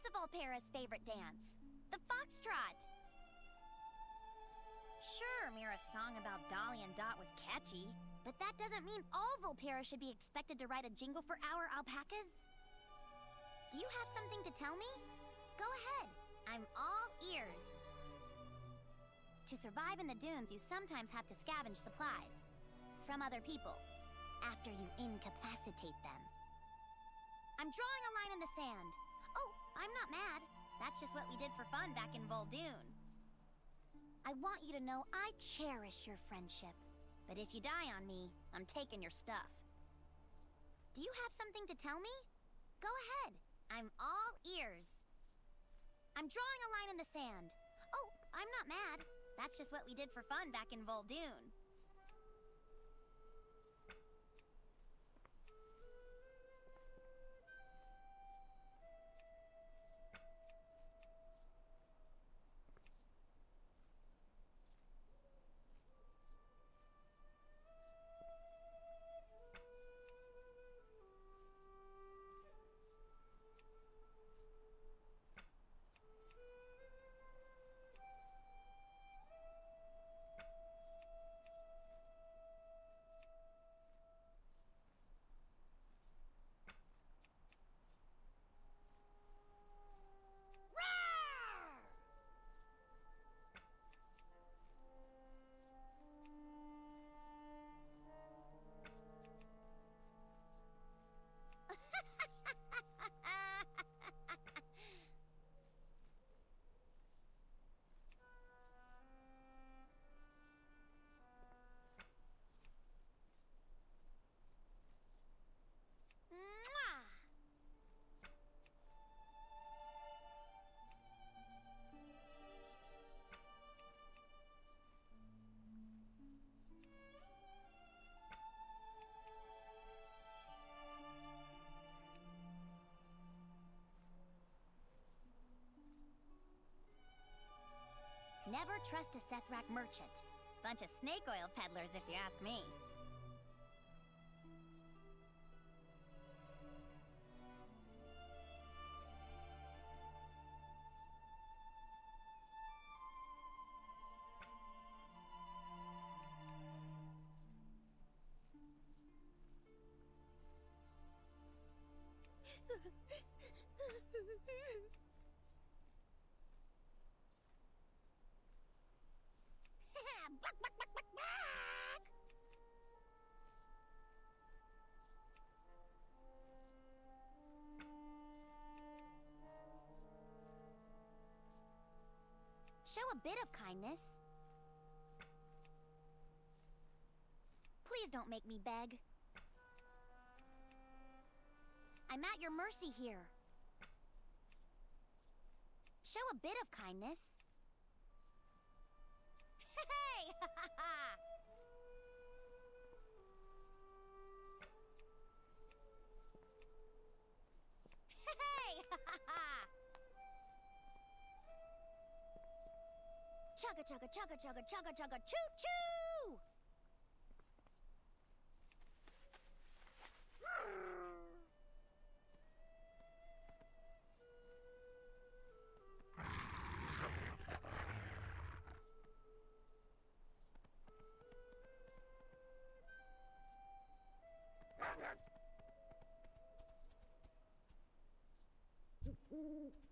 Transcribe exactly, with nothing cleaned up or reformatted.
That's a Vulpera's favorite dance. The foxtrot. Sure, Mira's song about Dolly and Dot was catchy, but that doesn't mean all Vulpera should be expected to write a jingle for our alpacas. Do you have something to tell me? Go ahead. I'm all ears. To survive in the dunes, you sometimes have to scavenge supplies from other people after you incapacitate them. I'm drawing a line in the sand. Oh, I'm not mad. That's just what we did for fun back in Vol'dun. I want you to know I cherish your friendship. But if you die on me, I'm taking your stuff. Do you have something to tell me? Go ahead. I'm all ears. I'm drawing a line in the sand. Oh, I'm not mad. That's just what we did for fun back in Vol'dun. Never trust a Sethrak merchant. Bunch of snake oil peddlers, if you ask me. Buck, buck, buck, buck, buck. Show a bit of kindness. Please don't make me beg. I'm at your mercy here. Show a bit of kindness. Hey! Ha ha ha! Hey! Ha ha ha! Chugga chugga chugga chugga chugga chugga choo choo! Mm-hmm.